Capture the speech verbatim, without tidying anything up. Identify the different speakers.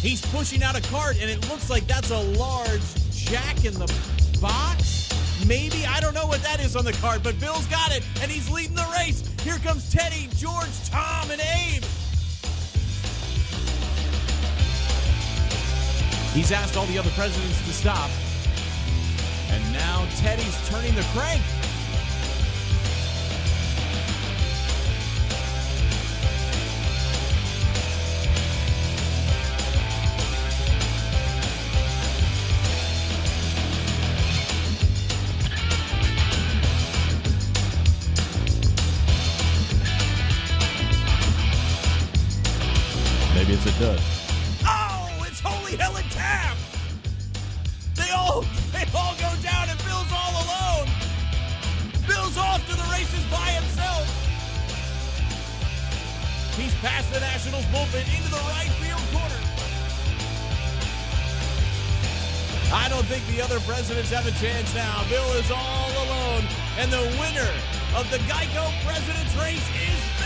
Speaker 1: He's pushing out a cart, and it looks like that's a large Jack in the Box. Maybe. I don't know what that is on the cart, but Bill's got it, and he's leading the race. Here comes Teddy, George, Tom, and Abe. He's asked all the other presidents to stop. And now Teddy's turning the crank. Maybe it's a dud. Oh, it's Holy Helen Taft! They all, they all go down and Bill's all alone. Bill's off to the races by himself. He's past the Nationals bullpen into the right field corner. I don't think the other presidents have a chance now. Bill is all alone, and the winner of the Geico President's Race is